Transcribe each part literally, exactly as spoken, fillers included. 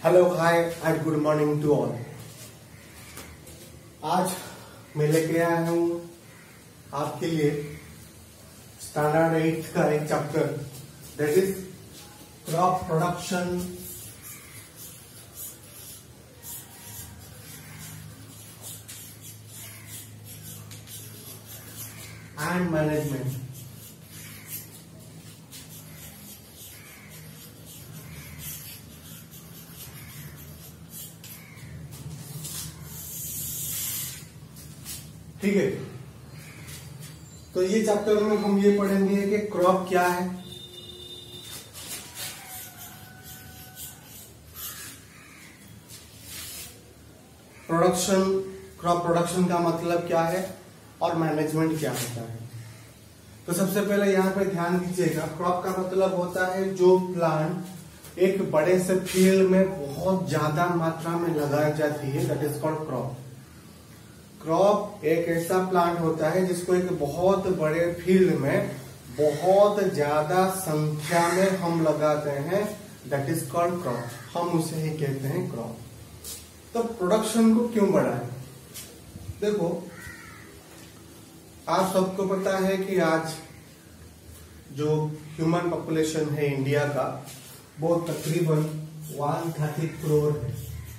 Hello hi and good morning to all. आज मैं लेके आया हूँ आपके लिए स्टैंडर्ड एट का एक chapter that is crop production and management. ठीक है, तो ये चैप्टर में हम ये पढ़ेंगे कि क्रॉप क्या है, प्रोडक्शन, क्रॉप प्रोडक्शन का मतलब क्या है और मैनेजमेंट क्या होता है। तो सबसे पहले यहाँ पे ध्यान दीजिएगा, क्रॉप का मतलब होता है जो प्लांट एक बड़े से फील्ड में बहुत ज्यादा मात्रा में लगाई जाती है, that is called crop. Crop एक ऐसा प्लांट होता है जिसको एक बहुत बड़े फील्ड में बहुत ज्यादा संख्या में हम लगाते हैं, दैट इज कॉल्ड क्रॉप। हम उसे ही कहते हैं क्रॉप। तो प्रोडक्शन को क्यों बढ़ाएं? देखो, आप सबको पता है कि आज जो ह्यूमन पॉपुलेशन है इंडिया का वो तकरीबन एक सौ तीस करोड़ है।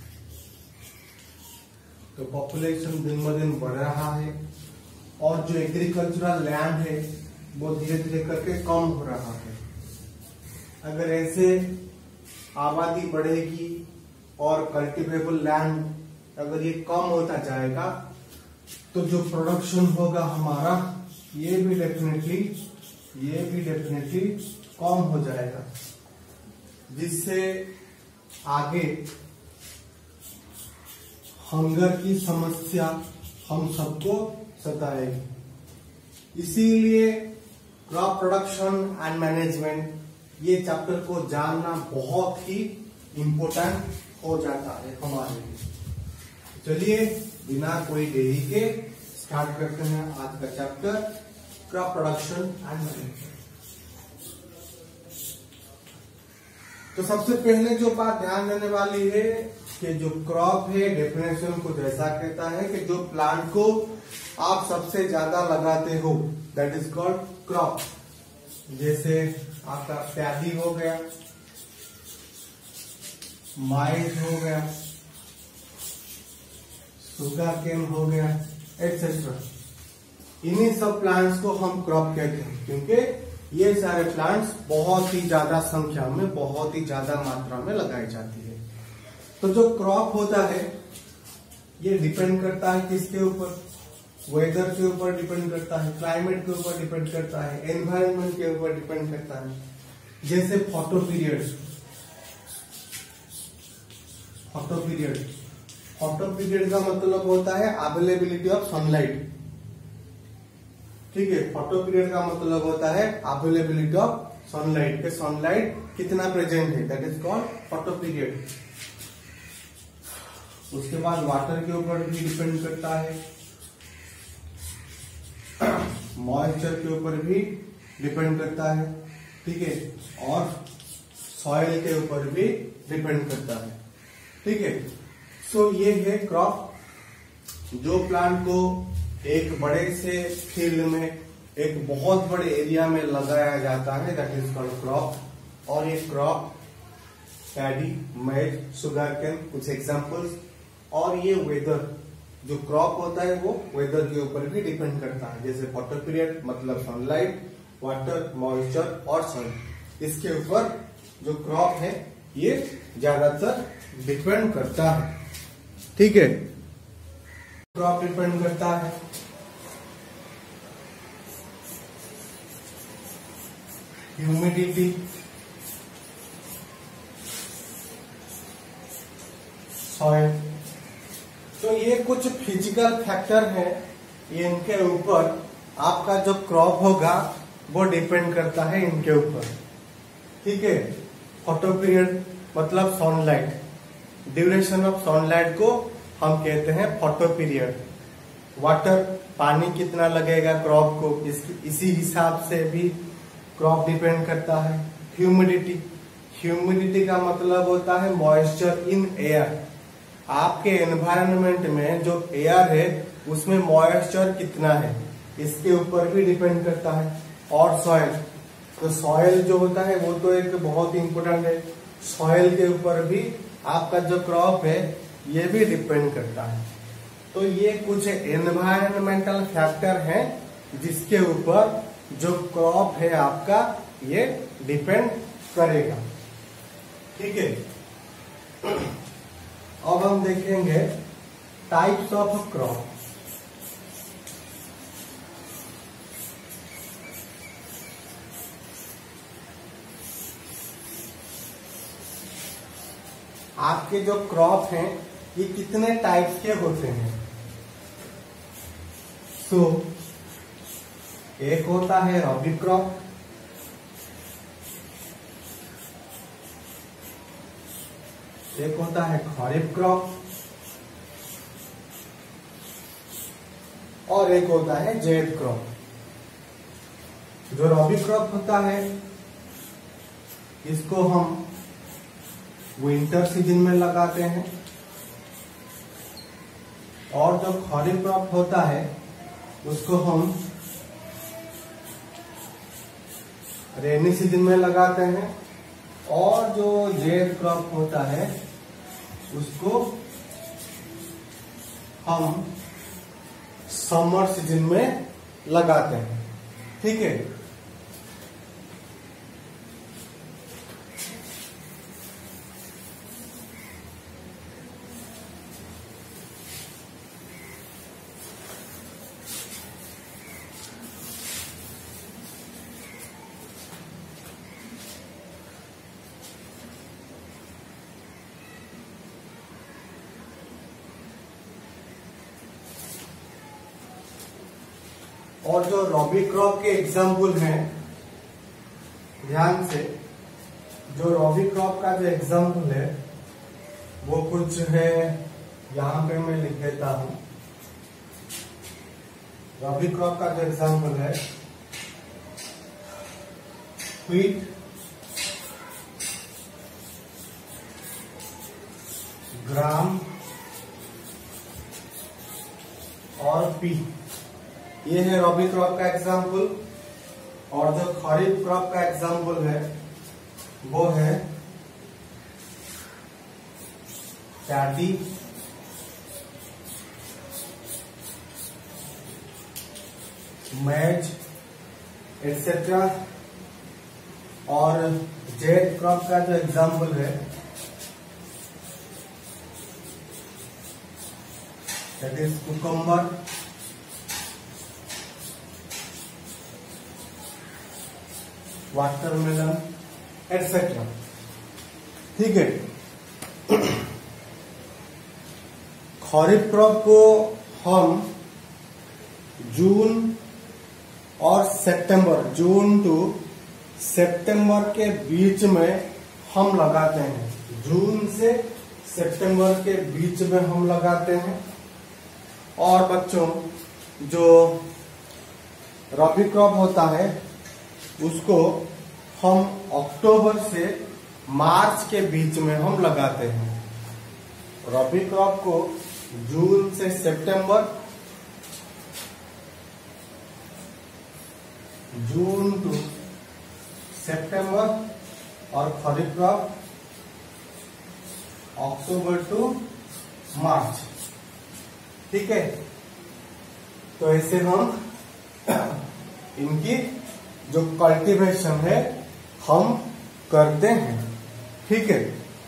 तो पॉपुलेशन दिन ब दिन बढ़ रहा है और जो एग्रीकल्चरल लैंड है वो धीरे धीरे करके कम हो रहा है। अगर ऐसे आबादी बढ़ेगी और कल्टीवेबल लैंड अगर ये कम होता जाएगा तो जो प्रोडक्शन होगा हमारा ये भी डेफिनेटली ये भी डेफिनेटली कम हो जाएगा, जिससे आगे हंगर की समस्या हम सबको सताएगी। इसीलिए क्रॉप प्रोडक्शन एंड मैनेजमेंट ये चैप्टर को जानना बहुत ही इम्पोर्टेंट हो जाता है हमारे लिए। चलिए बिना कोई देरी के स्टार्ट करते हैं आज का chapter crop production and management. तो सबसे पहले जो बात ध्यान देने वाली है कि जो क्रॉप है डेफिनेशन कुछ ऐसा कहता है कि जो प्लांट को आप सबसे ज्यादा लगाते हो दैट इज कॉल्ड क्रॉप। जैसे आपका प्यादी हो गया, माइज हो गया, सुगर केन हो गया, एटसेट्रा। इन्हीं सब प्लांट्स को हम क्रॉप कहते हैं क्योंकि ये सारे प्लांट्स बहुत ही ज्यादा संख्या में, बहुत ही ज्यादा मात्रा में लगाई जाती है। तो जो क्रॉप होता है ये डिपेंड करता है किसके ऊपर? वेदर के ऊपर डिपेंड करता है, क्लाइमेट के ऊपर डिपेंड करता है, एनवायरनमेंट के ऊपर डिपेंड करता है। जैसे photo period, photo period photo period का मतलब होता है अवेलेबिलिटी ऑफ सनलाइट। ठीक है, फोटो पीरियड का मतलब होता है अवेलेबिलिटी ऑफ सनलाइट के सनलाइट कितना प्रेजेंट है, that is called photo period. उसके बाद वाटर के ऊपर भी डिपेंड करता है, मॉइस्चर के ऊपर भी डिपेंड करता है, ठीक है, और सॉइल के ऊपर भी डिपेंड करता है। ठीक है, सो ये है क्रॉप। जो प्लांट को एक बड़े से फील्ड में, एक बहुत बड़े एरिया में लगाया जाता है दैट इज कॉल्ड क्रॉप। और ये crop paddy, maize, sugar cane कुछ एग्जांपल्स। और ये वेदर, जो क्रॉप होता है वो वेदर के ऊपर भी डिपेंड करता है। जैसे फोटो पीरियड मतलब सनलाइट, वाटर, मॉइस्चर और सन, इसके ऊपर जो क्रॉप है ये ज्यादातर डिपेंड करता है। ठीक है, क्रॉप डिपेंड करता है ह्यूमिडिटी, सॉइल। तो ये कुछ फिजिकल फैक्टर है, ये इनके ऊपर आपका जो क्रॉप होगा वो डिपेंड करता है इनके ऊपर। ठीक है, फोटो पीरियड मतलब सनलाइट, ड्यूरेशन ऑफ सनलाइट को हम कहते हैं फोटो पीरियड। वाटर, पानी कितना लगेगा क्रॉप को, इस, इसी हिसाब से भी क्रॉप डिपेंड करता है। ह्यूमिडिटी, ह्यूमिडिटी का मतलब होता है मॉइस्चर इन एयर। आपके एनवायरनमेंट में जो एयर है उसमें मॉइस्चर कितना है इसके ऊपर भी डिपेंड करता है। और सॉइल, तो सॉइल जो होता है वो तो एक बहुत इंपॉर्टेंट है। सॉइल के ऊपर भी आपका जो क्रॉप है ये भी डिपेंड करता है। तो ये कुछ एनवायरमेंटल फैक्टर हैं जिसके ऊपर जो क्रॉप है आपका ये डिपेंड करेगा। ठीक है, अब हम देखेंगे टाइप्स ऑफ क्रॉप। आपके जो क्रॉप हैं ये कितने टाइप्स के होते हैं। सो so, एक होता है रबी क्रॉप, एक होता है खरीफ क्रॉप और एक होता है ज़ैद क्रॉप। जो रबी क्रॉप होता है इसको हम विंटर सीजन में लगाते हैं और जो खरीफ क्रॉप होता है उसको हम रेनी सीजन में लगाते हैं और जो ज़ैद क्रॉप होता है उसको हम समर सीजन में लगाते हैं। ठीक है, और जो रबी क्रॉप के एग्जाम्पल हैं, ध्यान से, जो रबी क्रॉप का जो एग्जाम्पल है वो कुछ है, यहां पे मैं लिख देता हूं। रबी क्रॉप का जो एग्जाम्पल है व्हीट, ग्राम और पी, ये है रबी क्रॉप का एग्जाम्पल। और जो खरीफ क्रॉप का एग्जाम्पल है वो है पैडी, मैज एटसेट्रा। और ज़ैद क्रॉप का जो एग्जाम्पल है that is cucumber, watermelon etcetera. ठीक है, खरीफ क्रॉप को हम जून और सितंबर, जून टू सितंबर के बीच में हम लगाते हैं। जून से सितंबर के बीच में हम लगाते हैं। और बच्चों जो रबी क्रॉप होता है उसको हम अक्टूबर से मार्च के बीच में हम लगाते हैं। रबी क्रॉप को जून से सितंबर, जून टू सितंबर और खरीफ क्रॉप अक्टूबर टू मार्च। ठीक है, तो ऐसे हम इनकी जो कल्टीवेशन है हम करते हैं। ठीक है,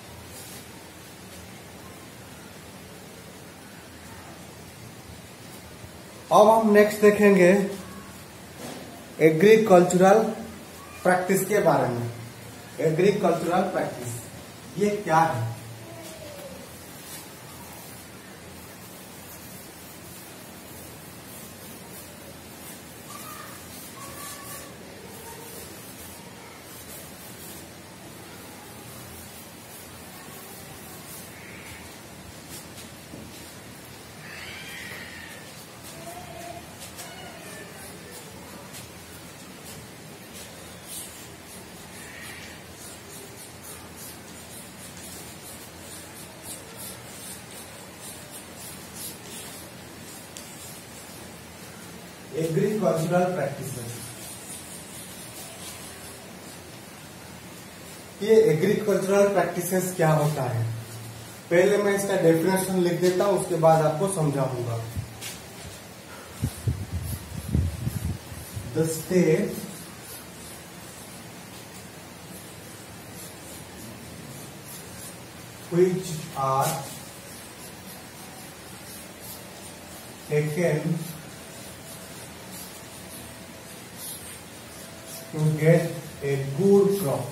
अब हम नेक्स्ट देखेंगे एग्रीकल्चरल प्रैक्टिस के बारे में। एग्रीकल्चरल प्रैक्टिस ये क्या है? Agricultural practices. ये एग्रीकल्चरल प्रैक्टिसेस क्या होता है, पहले मैं इसका डेफिनेशन लिख देता हूं, उसके बाद आपको समझाऊंगा। The step which are taken to get a good crop।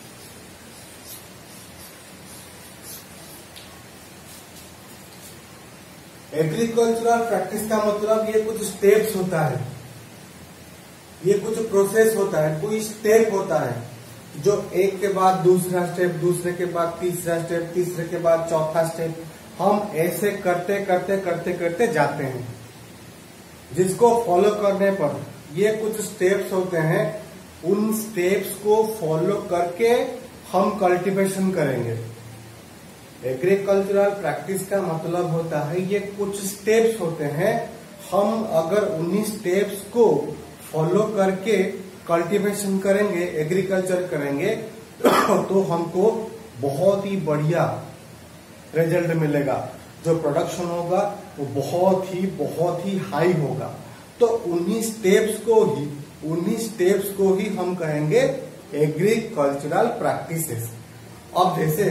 Agricultural practice का मतलब ये कुछ स्टेप्स होता है, ये कुछ प्रोसेस होता है, कोई स्टेप होता है जो एक के बाद दूसरा स्टेप, दूसरे के बाद तीसरा स्टेप, तीसरे के बाद चौथा स्टेप, हम ऐसे करते करते करते करते जाते हैं, जिसको फॉलो करने पर ये कुछ स्टेप्स होते हैं। उन स्टेप्स को फॉलो करके हम कल्टीवेशन करेंगे। एग्रीकल्चरल प्रैक्टिस का मतलब होता है ये कुछ स्टेप्स होते हैं, हम अगर उन्हीं स्टेप्स को फॉलो करके कल्टीवेशन करेंगे, एग्रीकल्चर करेंगे, तो हमको बहुत ही बढ़िया रिजल्ट मिलेगा। जो प्रोडक्शन होगा वो बहुत ही बहुत ही हाई होगा। तो उन्हीं स्टेप्स को ही उन्हीं स्टेप्स को ही हम कहेंगे एग्रीकल्चरल प्रैक्टिसेस। अब जैसे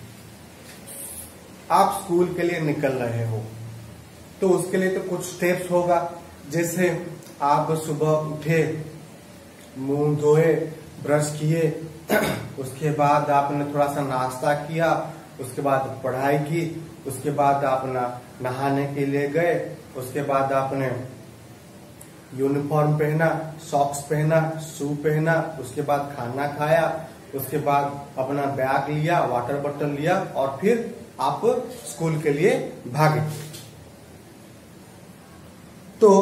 आप स्कूल के लिए निकल रहे हो तो उसके लिए तो कुछ स्टेप्स होगा, जैसे आप सुबह उठे, मुंह धोए, ब्रश किए, उसके बाद आपने थोड़ा सा नाश्ता किया, उसके बाद पढ़ाई की, उसके बाद आपने नहाने के लिए गए, उसके बाद आपने यूनिफॉर्म पहना, सॉक्स पहना, शू पहना, उसके बाद खाना खाया, उसके बाद अपना बैग लिया, वाटर बोतल लिया और फिर आप स्कूल के लिए भागे। तो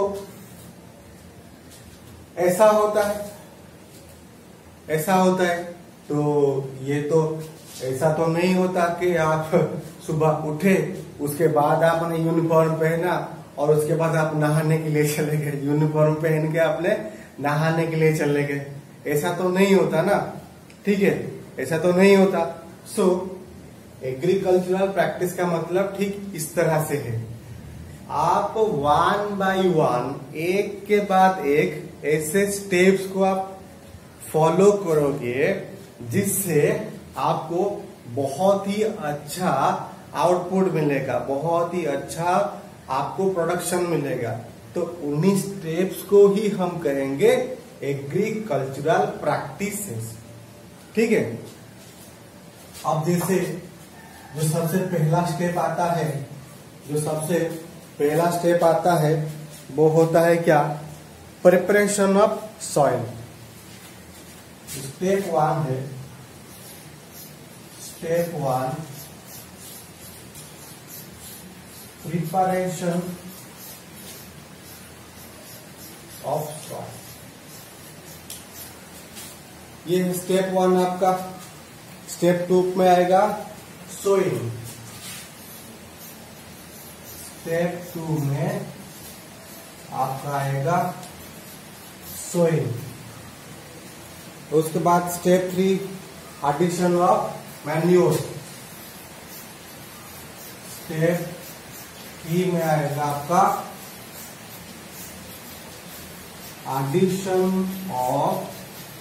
ऐसा होता है, ऐसा होता है। तो ये तो ऐसा तो नहीं होता कि आप सुबह उठे, उसके बाद आपने यूनिफॉर्म पहना और उसके बाद आप नहाने के लिए चले गए, यूनिफॉर्म पहन के आपने नहाने के लिए चले गए। ऐसा तो नहीं होता ना, ठीक है, ऐसा तो नहीं होता। सो एग्रीकल्चरल प्रैक्टिस का मतलब ठीक इस तरह से है। आप वन बाय वन, एक के बाद एक ऐसे स्टेप्स को आप फॉलो करोगे जिससे आपको बहुत ही अच्छा आउटपुट मिलेगा, बहुत ही अच्छा आपको प्रोडक्शन मिलेगा। तो उन्हीं स्टेप्स को ही हम कहेंगे एग्रीकल्चरल प्रैक्टिसेस, ठीक है। अब जैसे जो सबसे पहला स्टेप आता है, जो सबसे पहला स्टेप आता है वो होता है क्या, preparation of soil. Step one है, step one preparation of soil. ये स्टेप वन आपका। स्टेप टू में आएगा सोइंग। स्टेप टू में आपका आएगा सोइंग। उसके बाद step three addition of manure. Step three में आएगा आपका addition of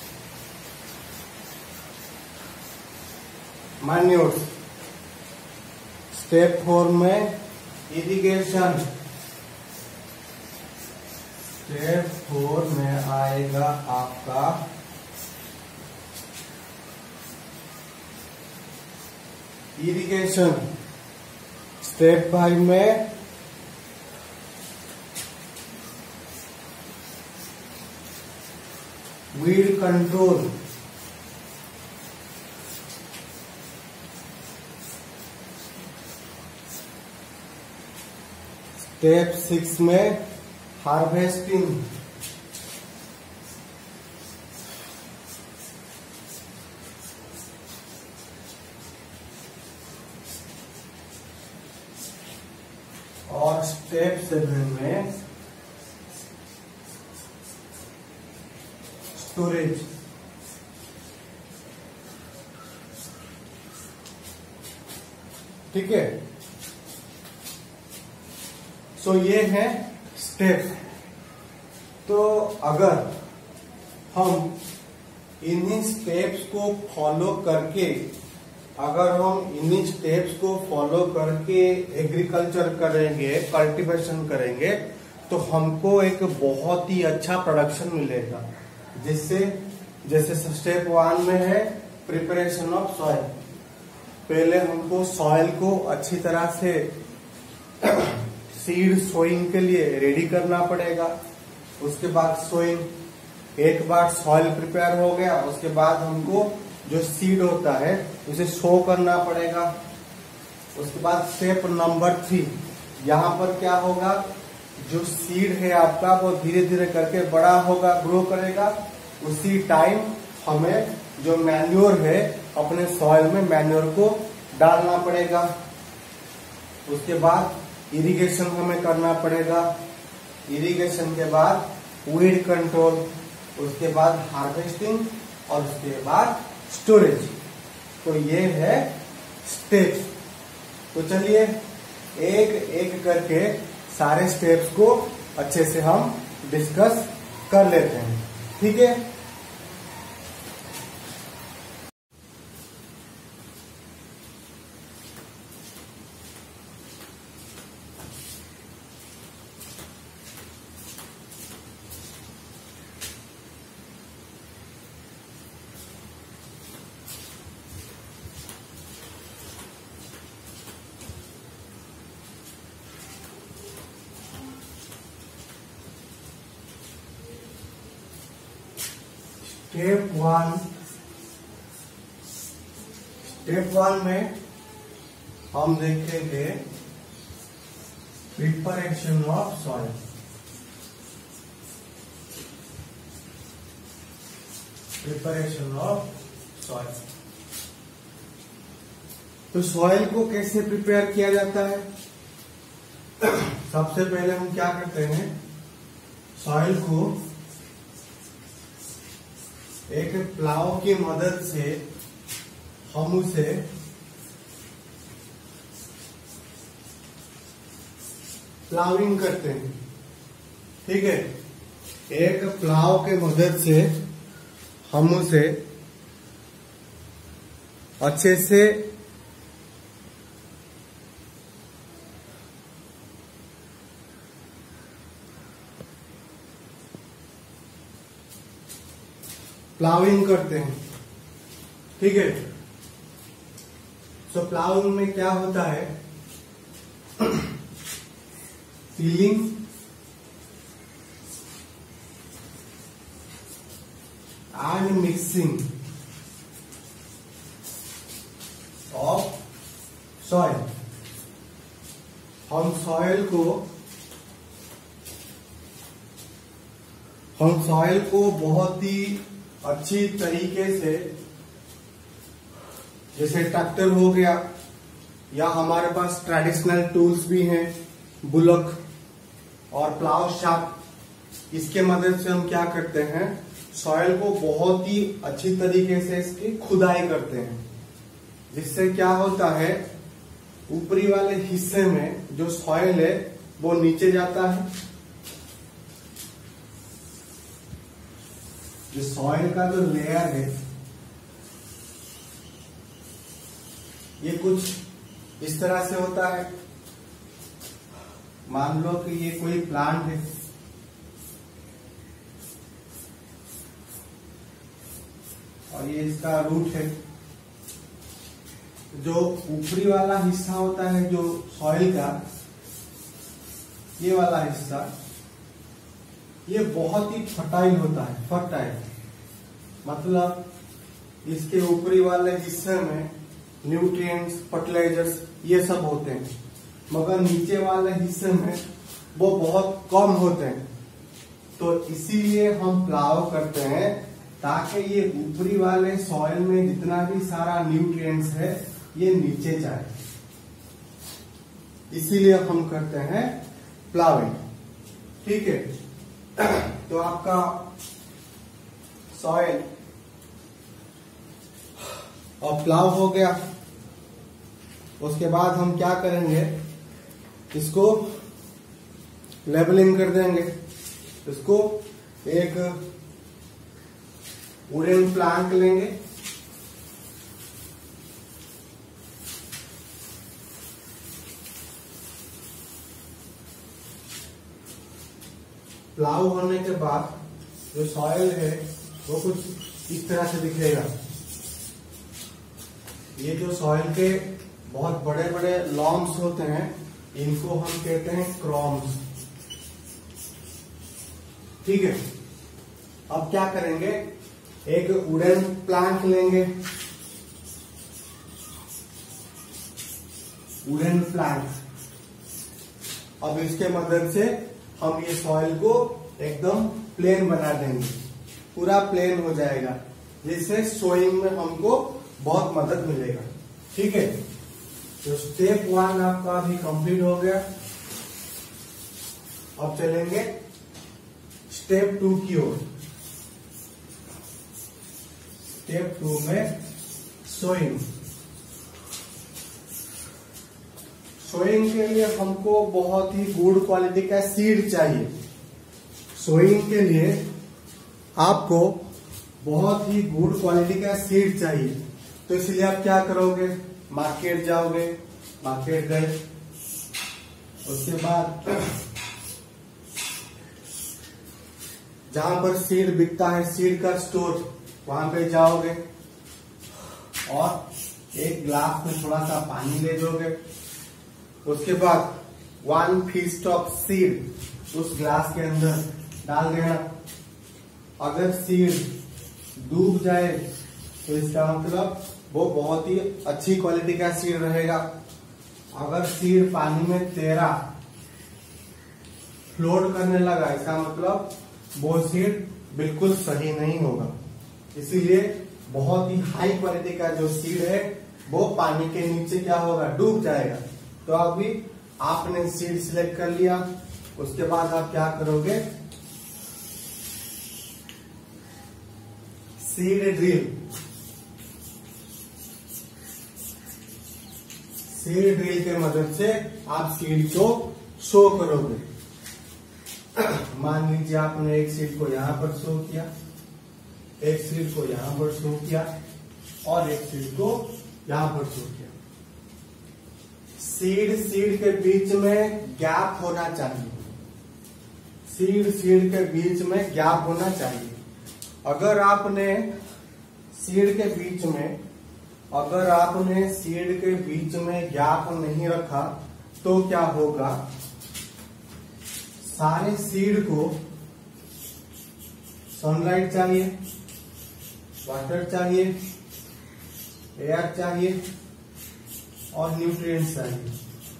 manures. Step four में इरिगेशन। स्टेप फोर में आएगा आपका इरिगेशन। स्टेप फाइव में वीड कंट्रोल। स्टेप सिक्स में हार्वेस्टिंग। और स्टेप सेवन में स्टोरेज। ठीक है, सो ये है स्टेप। तो अगर हम इन्हीं स्टेप्स को फॉलो करके अगर हम इन्हीं स्टेप्स को फॉलो करके एग्रीकल्चर करेंगे, कल्टीवेशन करेंगे, तो हमको एक बहुत ही अच्छा प्रोडक्शन मिलेगा। जिससे जैसे स्टेप वन में है प्रिपरेशन ऑफ सॉइल। पहले हमको सॉइल को अच्छी तरह से सीड सोइंग के लिए रेडी करना पड़ेगा। उसके बाद सोइंग, एक बार सॉइल प्रिपेयर हो गया, उसके बाद हमको जो सीड होता है उसे शो करना पड़ेगा। उसके बाद स्टेप नंबर थ्री, यहाँ पर क्या होगा, जो सीड है आपका वो धीरे धीरे करके बड़ा होगा, ग्रो करेगा। उसी टाइम हमें जो मैन्योर है अपने सॉइल में मैन्योर को डालना पड़ेगा। उसके बाद इरिगेशन हमें करना पड़ेगा। इरिगेशन के बाद वीड कंट्रोल, उसके बाद हार्वेस्टिंग और उसके बाद स्टोरेज। तो ये है स्टेप्स। तो चलिए एक एक करके सारे स्टेप्स को अच्छे से हम डिस्कस कर लेते हैं। ठीक है, स्टेप वन स्टेप वन में हम देखेंगे preparation of soil. Preparation of soil, तो सॉइल को कैसे प्रिपेयर किया जाता है। सबसे पहले हम क्या करते हैं, सॉइल को एक प्लाव की मदद से हम उसे प्लाविंग करते हैं। ठीक है, एक प्लाव के मदद से हम उसे अच्छे से प्लाविंग करते हैं। ठीक है, सो प्लाविंग में क्या होता है, tilling and mixing of soil. हम सॉइल को हम सॉइल को बहुत ही अच्छी तरीके से, जैसे ट्रैक्टर हो गया या हमारे पास ट्रेडिशनल टूल्स भी हैं, बुलक और प्लाव शाफ्ट, इसके मदद से हम क्या करते हैं, सॉइल को बहुत ही अच्छी तरीके से इसकी खुदाई करते हैं। जिससे क्या होता है, ऊपरी वाले हिस्से में जो सॉइल है वो नीचे जाता है। जो सॉइल का जो लेयर है ये कुछ इस तरह से होता है। मान लो कि ये कोई प्लांट है, और ये इसका रूट है। जो ऊपरी वाला हिस्सा होता है जो सॉइल का, ये वाला हिस्सा, ये बहुत ही फर्टाइल होता है। फर्टाइल मतलब इसके ऊपरी वाले हिस्से में न्यूट्रिएंट्स, फर्टिलाइजर्स ये सब होते हैं, मगर नीचे वाले हिस्से में वो बहुत कम होते हैं। तो इसीलिए हम प्लाव करते हैं ताकि ये ऊपरी वाले सॉइल में जितना भी सारा न्यूट्रिएंट्स है ये नीचे जाए। इसीलिए हम करते हैं प्लाविंग। ठीक है, तो आपका सॉइल और प्लाव हो गया। उसके बाद हम क्या करेंगे, इसको लेबलिंग कर देंगे। इसको एक वुडन प्लैंक लेंगे, प्लाव होने के बाद जो सॉइल है वो कुछ इस तरह से दिखेगा। ये जो सॉइल के बहुत बड़े बड़े लॉन्स होते हैं इनको हम कहते हैं क्रॉम्स। ठीक है, अब क्या करेंगे, एक वुडन प्लैंक लेंगे, वुडन प्लैंक। अब इसके मदद से हम ये सॉइल को एकदम प्लेन बना देंगे, पूरा प्लेन हो जाएगा, जिससे सोइंग में हमको बहुत मदद मिलेगा। ठीक है, तो स्टेप वन आपका अभी कंप्लीट हो गया। अब चलेंगे स्टेप टू की ओर। स्टेप टू में सोइंग। सोइंग के लिए हमको बहुत ही गुड क्वालिटी का सीड चाहिए। सोइंग के लिए आपको बहुत ही गुड क्वालिटी का सीड चाहिए, तो इसलिए आप क्या करोगे, मार्केट जाओगे, मार्केट गए, उसके बाद जहां पर सीड बिकता है, सीड का स्टोर, वहां पे जाओगे और एक ग्लास में थोड़ा सा पानी ले जाओगे। उसके बाद वन फीस्ट ऑफ सीड उस ग्लास के अंदर डाल देना। अगर सीड डूब जाए तो इसका मतलब वो बहुत ही अच्छी क्वालिटी का सीड रहेगा। अगर सीड पानी में तैरा, फ्लोट करने लगा, इसका मतलब वो सीड बिल्कुल सही नहीं होगा। इसीलिए बहुत ही हाई क्वालिटी का जो सीड है वो पानी के नीचे क्या होगा, डूब जाएगा। तो अभी आपने सीड सिलेक्ट कर लिया, उसके बाद आप क्या करोगे, सीड ड्रिल। सीड ड्रिल के मदद से आप सीड को शो करोगे। मान लीजिए आपने एक सीड को यहां पर शो किया, एक सीड को यहां पर शो किया और एक सीड को यहां पर शो किया। सीड सीड के बीच में गैप होना चाहिए। सीड सीड के बीच में गैप होना चाहिए। अगर आपने सीड के बीच में अगर आपने सीड के बीच में गैप नहीं रखा तो क्या होगा, सारे सीड को सनलाइट चाहिए, वाटर चाहिए, एयर चाहिए और न्यूट्रिएंट्स चाहिए।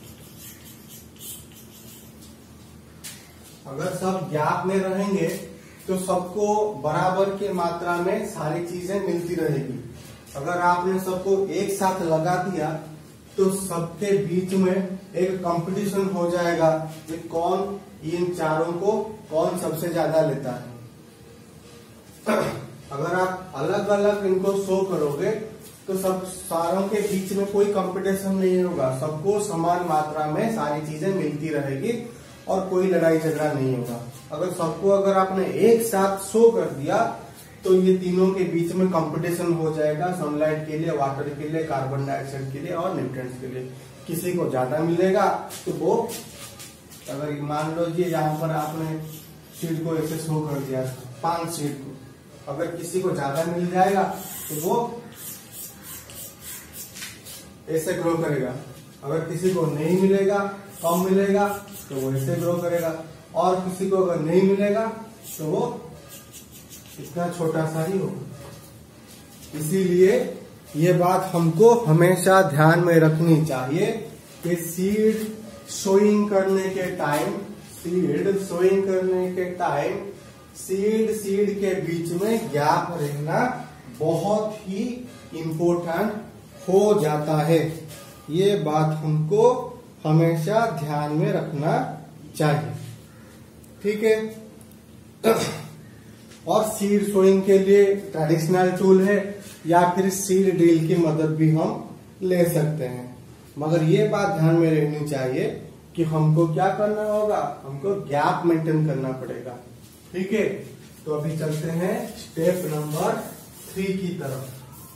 अगर सब गैप में रहेंगे तो सबको बराबर की मात्रा में सारी चीजें मिलती रहेगी। अगर आपने सबको एक साथ लगा दिया तो सबके बीच में एक कंपटीशन हो जाएगा कि कौन इन चारों को कौन सबसे ज्यादा लेता है। अगर आप अलग अलग इनको शो करोगे तो सब सारों के बीच में कोई कंपटीशन नहीं होगा, सबको समान मात्रा में सारी चीजें मिलती रहेगी और कोई लड़ाई झगड़ा नहीं होगा। अगर सबको अगर आपने एक साथ शो कर दिया तो ये तीनों के बीच में कंपटीशन हो जाएगा, सनलाइट के लिए, वाटर के लिए, कार्बन डाइऑक्साइड के लिए और न्यूट्रिएंट्स के लिए। किसी को ज्यादा मिलेगा तो वो, अगर मान लो जी यहाँ पर आपने सीड को ऐसे शो कर दिया, पांच सीड को, अगर किसी को ज्यादा मिल जाएगा तो वो ऐसे ग्रो करेगा। अगर किसी को नहीं मिलेगा, कम मिलेगा तो वो ऐसे ग्रो करेगा, और किसी को अगर नहीं मिलेगा तो वो इतना छोटा सा ही होगा। इसीलिए ये बात हमको हमेशा ध्यान में रखनी चाहिए कि सीड सोइंग करने के टाइम सीड सोइंग करने के टाइम सीड सीड के बीच में गैप रहना बहुत ही इम्पोर्टेंट हो जाता है। ये बात हमको हमेशा ध्यान में रखना चाहिए। ठीक है, और सीड सोइंग के लिए ट्रेडिशनल टूल है या फिर सीड ड्रिल की मदद भी हम ले सकते हैं। मगर ये बात ध्यान में रहनी चाहिए कि हमको क्या करना होगा, हमको गैप मेंटेन करना पड़ेगा। ठीक है, तो अभी चलते हैं स्टेप नंबर थ्री की तरफ।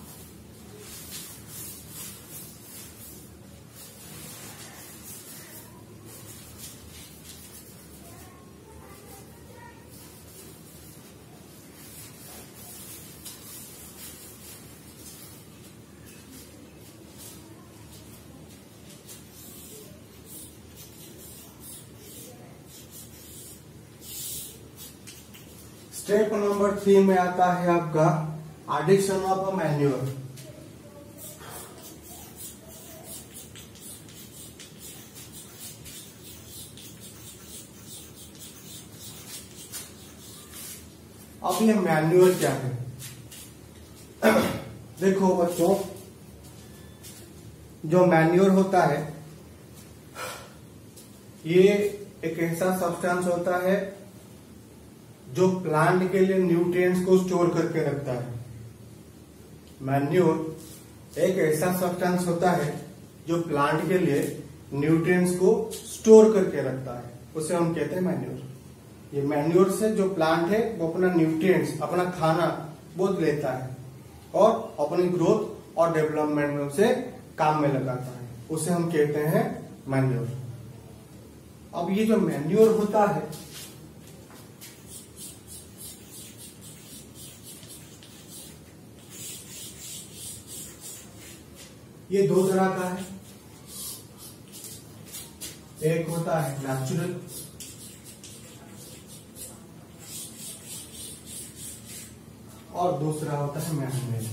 स्टेप नंबर थ्री में आता है आपका एडिशन ऑफ अ मैन्योर। अब ये मैन्योर क्या है? देखो बच्चों, जो मैन्योर होता है ये एक ऐसा सब्सटेंस होता है जो प्लांट के लिए न्यूट्रिएंट्स को स्टोर करके रखता है। मैन्योर एक ऐसा सब्सटेंस होता है जो प्लांट के लिए न्यूट्रिएंट्स को स्टोर करके रखता है, उसे हम कहते हैं मैन्योर। ये मैन्योर से जो प्लांट है वो अपना न्यूट्रिएंट्स, अपना खाना वो लेता है और अपनी ग्रोथ और डेवलपमेंट में उसे काम में लगाता है, उसे हम कहते हैं मैन्योर। अब ये जो मैन्योर होता है ये दो तरह का है। एक होता है नेचुरल और दूसरा होता है मैनमेड।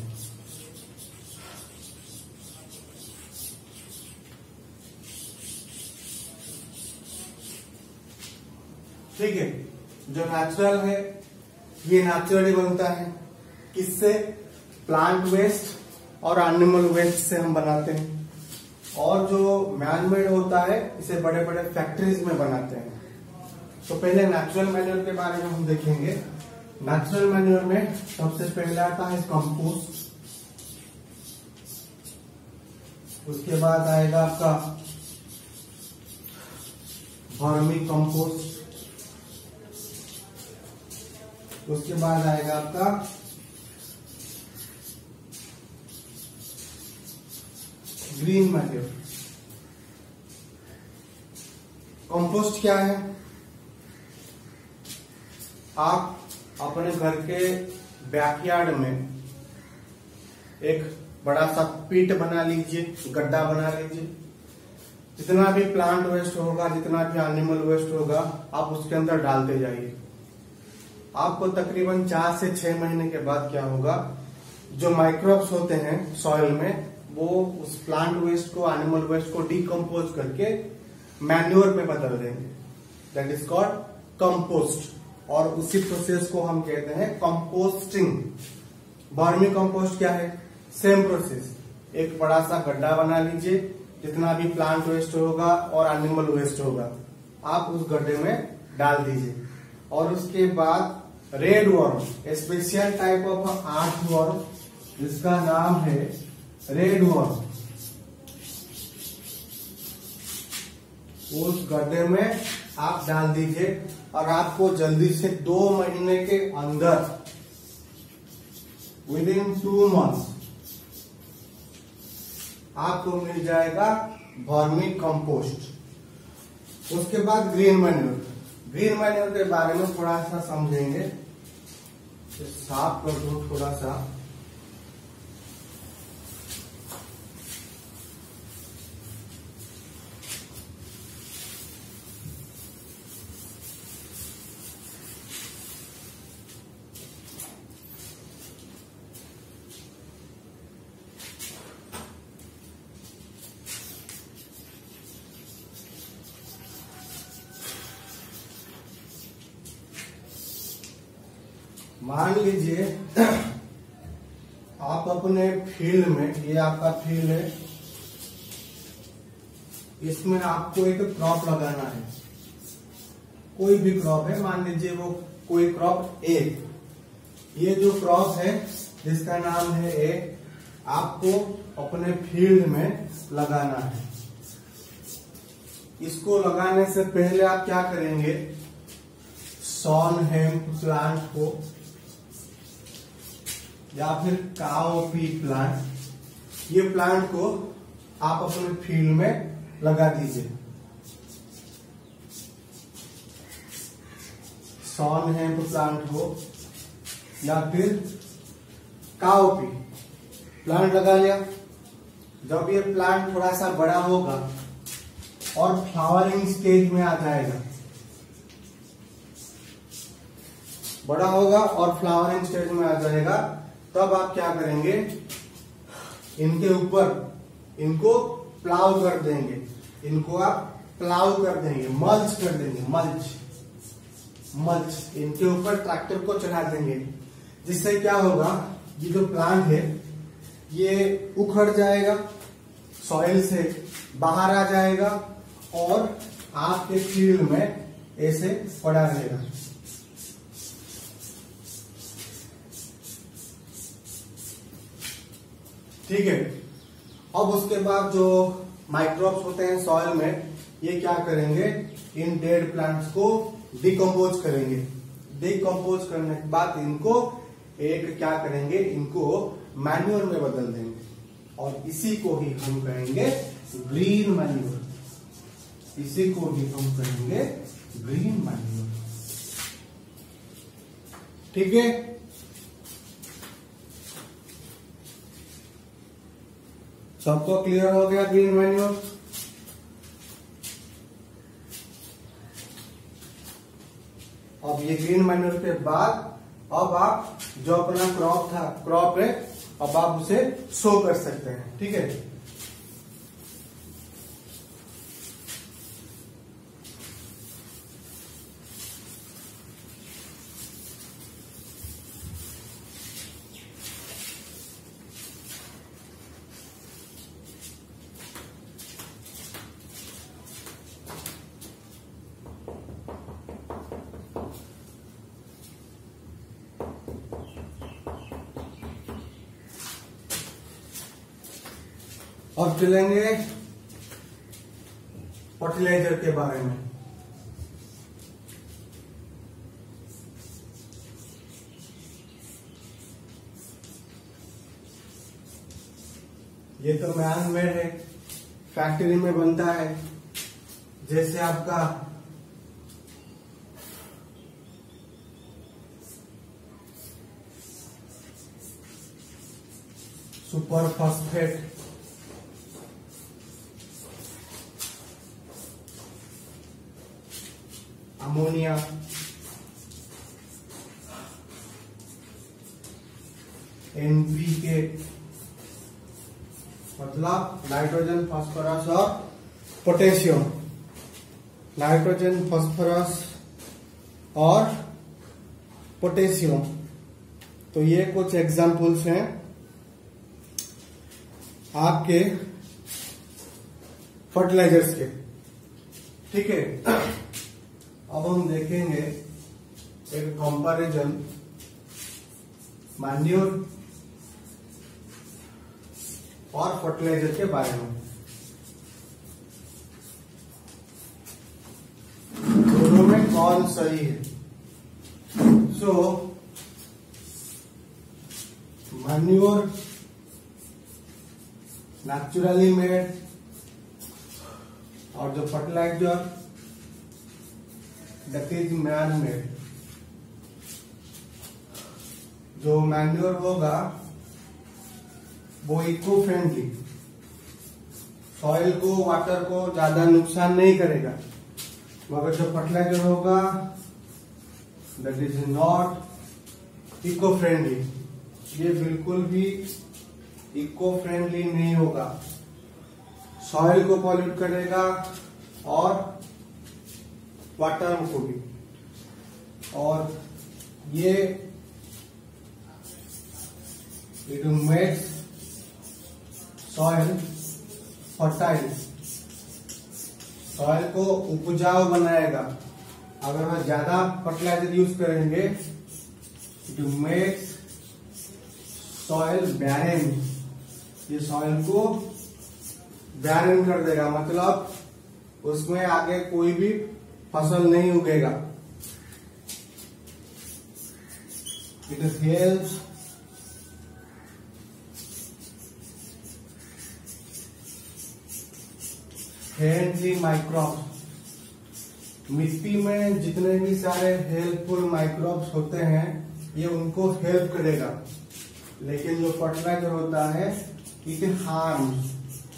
ठीक है, जो नेचुरल है ये नेचुरली बनता है। किससे? प्लांट वेस्ट और एनिमल वेस्ट से हम बनाते हैं। और जो मैनमेड होता है इसे बड़े बड़े फैक्ट्रीज में बनाते हैं। तो पहले नेचुरल मैन्योर के बारे में हम देखेंगे। नेचुरल मैन्योर में सबसे पहले आता है कंपोस्ट, उसके बाद आएगा आपका वर्मी कंपोस्ट, उसके बाद आएगा आपका ग्रीन मैन्योर। कंपोस्ट क्या है? आप अपने घर के बैकयार्ड में एक बड़ा सा पिट बना लीजिए, गड्ढा बना लीजिए। जितना भी प्लांट वेस्ट होगा, जितना भी एनिमल वेस्ट होगा, आप उसके अंदर डालते जाइए। आपको तकरीबन चार से छह महीने के बाद क्या होगा, जो माइक्रोब्स होते हैं सॉइल में वो उस प्लांट वेस्ट को, एनिमल वेस्ट को डिकम्पोज करके मैन्योर में बदल देंगे। That is called compost. और उसी प्रोसेस को हम कहते हैं कंपोस्टिंग। वर्मी कंपोस्ट क्या है? Same process. एक बड़ा सा गड्ढा बना लीजिए, जितना भी प्लांट वेस्ट होगा और एनिमल वेस्ट होगा आप उस गड्ढे में डाल दीजिए। और उसके बाद red worm, special type of earth worm, जिसका नाम है रेड वर्म, उस गड्ढे में आप डाल दीजिए। और आपको जल्दी से दो महीने के अंदर, विद इन टू मंथ्स, आपको मिल जाएगा वर्मी कंपोस्ट। उसके बाद ग्रीन मैन्योर। ग्रीन मैन्योर के बारे में थोड़ा सा समझेंगे। साफ कर दो थोड़ा सा। मान लीजिए आप अपने फील्ड में, ये आपका फील्ड है, इसमें आपको एक क्रॉप लगाना है। कोई भी क्रॉप है, मान लीजिए वो कोई क्रॉप ए, ये जो क्रॉप है जिसका नाम है ए, आपको अपने फील्ड में लगाना है। इसको लगाने से पहले आप क्या करेंगे, सॉन हेम्प प्लांट को या फिर काओपी प्लांट, ये प्लांट को आप अपने फील्ड में लगा दीजिए। सॉन हेम्प प्लांट हो या फिर काओपी प्लांट लगा लिया। जब ये प्लांट थोड़ा सा बड़ा होगा और फ्लावरिंग स्टेज में आ जाएगा, बड़ा होगा और फ्लावरिंग स्टेज में आ जाएगा, तब आप क्या करेंगे, इनके ऊपर इनको प्लाव कर देंगे। इनको आप प्लाव कर देंगे, मल्च कर देंगे, मल्च मल्च इनके ऊपर ट्रैक्टर को चढ़ा देंगे। जिससे क्या होगा, ये जो प्लांट है ये उखड़ जाएगा, सॉइल से बाहर आ जाएगा और आपके फील्ड में ऐसे पड़ा रहेगा। ठीक है। अब उसके बाद जो माइक्रोब्स होते हैं सॉइल में, ये क्या करेंगे, इन डेड प्लांट्स को डिकम्पोज करेंगे। डिकम्पोज करने के बाद इनको एक क्या करेंगे, इनको मैन्योर में बदल देंगे और इसी को ही हम कहेंगे ग्रीन मैन्योर। इसी को ही हम कहेंगे ग्रीन मैन्योर। ठीक है। सबको क्लियर हो गया ग्रीन मैन्योर? अब ये ग्रीन मैन्योर के बाद अब आप जो अपना क्रॉप था, क्रॉप है, अब आप उसे सो कर सकते हैं। ठीक है। अब चलेंगे फर्टिलाइजर के बारे में। ये तो मैन मेड है, फैक्ट्री में बनता है। जैसे आपका सुपर फॉस्फेट, अमोनिया, एनपीके मतलब नाइट्रोजन, फास्फोरस और पोटेशियम। नाइट्रोजन, फास्फोरस और पोटेशियम, तो ये कुछ एग्जाम्पल्स हैं आपके फर्टिलाइजर्स के। ठीक है। अब हम देखेंगे एक कंपैरिजन मैन्योर और फर्टिलाइजर के बारे में। दोनों में कौन सही है? सो मैन्योर नेचुरली मेड और जो fertiliser that is man made. जो मैन्योर होगा वो इको फ्रेंडली, सॉइल को, वाटर को ज्यादा नुकसान नहीं करेगा। मगर जो फर्टिलाइजर होगा that is not eco friendly, ये बिल्कुल भी इको फ्रेंडली नहीं होगा, सॉइल को पॉल्यूट करेगा और वाटर को भी। और ये it makes soil fertile, soil को उपजाऊ बनाएगा। अगर हम ज्यादा फर्टिलाइजर यूज करेंगे टू मेक सॉइल बैरन, ये सॉइल को बैरन कर देगा, मतलब उसमें आगे कोई भी फसल नहीं उगेगा। इट हेल्प्स फ्रेंडली माइक्रोब्स, मिट्टी में जितने भी सारे हेल्पफुल माइक्रोब्स होते हैं ये उनको हेल्प करेगा, लेकिन जो फर्टिलाइजर होता है इट हार्म्स,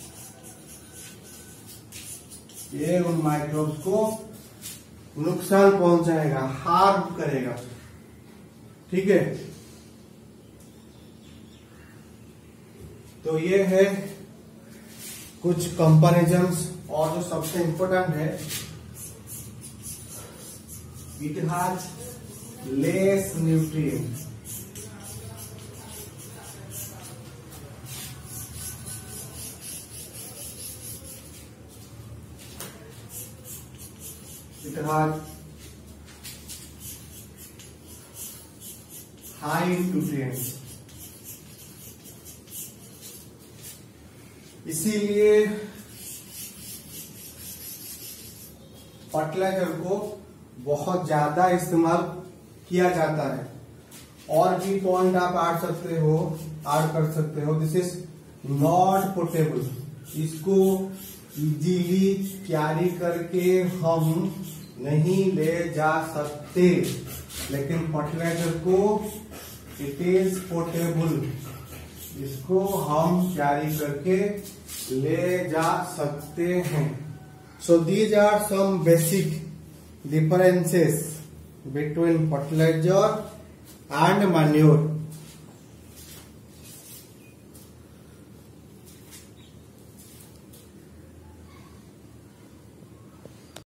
ये उन माइक्रोब्स को नुकसान पहुंचाएगा, हार्म करेगा। ठीक है, तो ये है कुछ कंपैरिजन्स, और जो सबसे इंपॉर्टेंट है it has less nutrient, it has high nutrients. इसीलिए फर्टिलाइजर को बहुत ज्यादा इस्तेमाल किया जाता है। और भी पॉइंट आप ऐड सकते हो ऐड कर सकते हो, दिस इज नॉट पोर्टेबल, इसको इजीली कैरी करके हम नहीं ले जा सकते, लेकिन फर्टिलाइजर को इट इज पोर्टेबल, इसको हम कैरी करके ले जा सकते हैं। So these are some basic differences between fertilizer and manure.